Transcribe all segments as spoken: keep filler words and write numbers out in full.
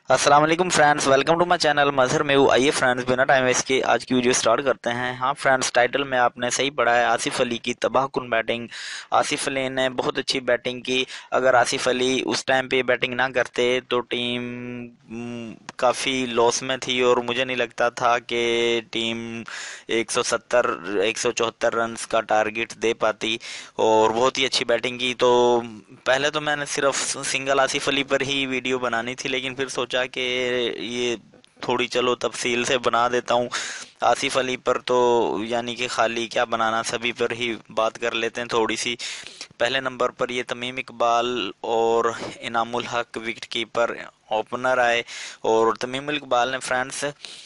अस्सलाम वालेकुम friends, welcome to my channel Mazhar में हूँ। आइए फ्रेंड्स, बिना टाइम वेस्ट के आज की वीडियो स्टार्ट करते हैं। हाँ फ्रेंड्स, टाइटल में आपने सही पढ़ा है। आसिफ अली की तबाहकुन बैटिंग। आसिफ अली ने बहुत अच्छी बैटिंग की। अगर आसिफ अली उस टाइम पे बैटिंग ना करते तो टीम हम्म, काफ़ी लॉस में थी और मुझे नहीं लगता था कि टीम एक सौ सत्तर एक सौ चौहत्तर रन का टारगेट दे पाती। और बहुत ही अच्छी बैटिंग की। तो पहले तो मैंने सिर्फ सिंगल आसिफ अली पर ही वीडियो बनानी थी, लेकिन फिर सोचा कि ये थोड़ी चलो तफसील से बना देता हूँ। आसिफ अली पर तो यानी कि खाली क्या बनाना, सभी पर ही बात कर लेते हैं थोड़ी सी। पहले नंबर पर ये तमीम इकबाल और इनामुल हक विकेट कीपर ओपनर आए। और तमीम इकबाल ने फ्रेंड्स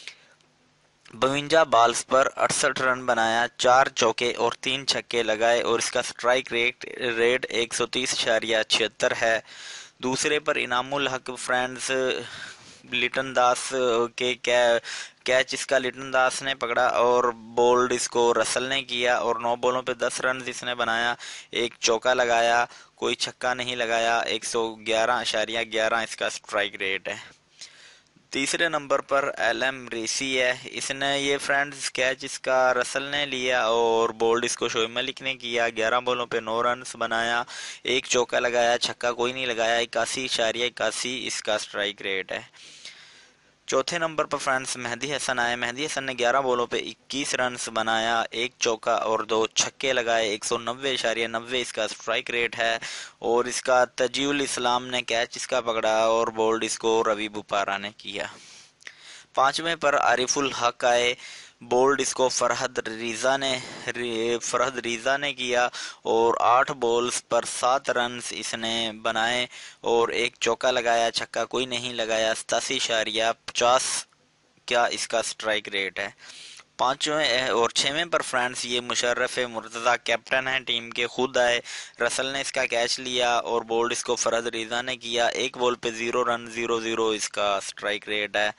बवंजा बॉल्स पर अड़सठ रन बनाया, चार चौके और तीन छक्के लगाए और इसका स्ट्राइक रेट रेट एक सौ तीस इशारिया छिहत्तर है। दूसरे पर इनामुल हक फ्रेंड्स लिटन दास के कै कैच इसका लिटन दास ने पकड़ा और बोल्ड इसको रसल ने किया और नौ बॉलों पे दस रन इसने बनाया, एक चौका लगाया, कोई छक्का नहीं लगाया। एक सौ ग्यारह इशारिया ग्यारह इसका स्ट्राइक रेट है। तीसरे नंबर पर एल एम रेसी है। इसने ये फ्रेंड्स कैच इसका रसल ने लिया और बोल्ड इसको शोएब मलिक ने किया। ग्यारह बॉलों पे नौ रन बनाया, एक चौका लगाया, छक्का कोई नहीं लगाया। इक्यासी इशारिया इक्यासी इसका स्ट्राइक रेट है। चौथे नंबर पर फ्रेंड्स मेहदी हसन आए। मेहदी हसन ने ग्यारह बॉलों पे इक्कीस रन बनाया, एक चौका और दो छक्के लगाए। एक सौ नब्बे इशारिया नब्बे इसका स्ट्राइक रेट है। और इसका तजीउल इस्लाम ने कैच इसका पकड़ा और बोल्ड इसको रवि बुपारा ने किया। पांचवें पर आरिफुल हक आए। बोल्ड इसको फरहद रिजा ने फरहद रिजा ने किया और आठ बॉल्स पर सात रन इसने बनाए और एक चौका लगाया, छक्का कोई नहीं लगाया। सतासी इशारिया पचास क्या इसका स्ट्राइक रेट है। पांचवें और छवें पर फ्रेंड्स ये मुशर्रफ मुर्तज़ा कैप्टन है टीम के, खुद आए। रसल ने इसका कैच लिया और बोल्ड इसको फरहद रिजा ने किया। एक बॉल पे जीरो रन जीरो जीरो इसका स्ट्राइक रेट है।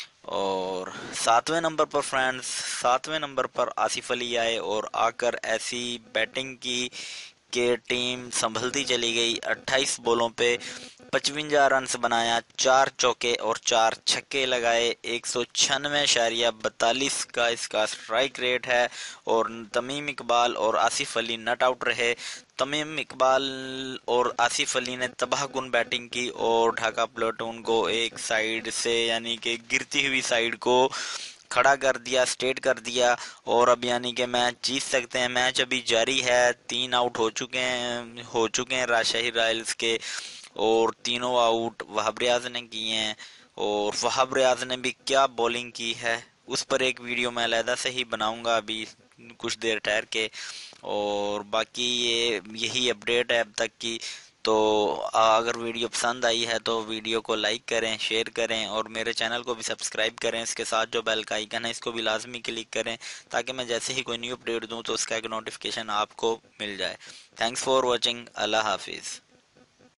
और सातवें नंबर पर फ्रेंड्स सातवें नंबर पर आसिफ अली आए और आकर ऐसी बैटिंग की कि टीम संभलती चली गई। अट्ठाईस बॉलों पे पचवंजा रन बनाया, चार चौके और चार छक्के लगाए। एक सौ छियानवे इशारिया बतालीस का इसका स्ट्राइक रेट है। और तमीम इकबाल और आसिफ अली नट आउट रहे। तमीम इकबाल और आसिफ अली ने तबाहकुन बैटिंग की और ढाका प्लेटून को एक साइड से यानी कि गिरती हुई साइड को खड़ा कर दिया, स्टेट कर दिया। और अब यानी कि मैच जीत सकते हैं। मैच अभी जारी है, तीन आउट हो चुके हैं हो चुके हैं राजशाही रॉयल्स के और तीनों आउट वहाब रियाज ने किए हैं। और वहाब रियाज ने भी क्या बॉलिंग की है, उस पर एक वीडियो मैं अलहदा से ही बनाऊंगा अभी कुछ देर ठहर के। और बाकी ये यही अपडेट है अब तक की। तो आ, अगर वीडियो पसंद आई है तो वीडियो को लाइक करें, शेयर करें और मेरे चैनल को भी सब्सक्राइब करें। इसके साथ जो बेल का आइकन है इसको भी लाजमी क्लिक करें ताकि मैं जैसे ही कोई न्यू अपडेट दूं तो उसका एक नोटिफिकेशन आपको मिल जाए। Thanks for watching. अल्लाह हाफिज़।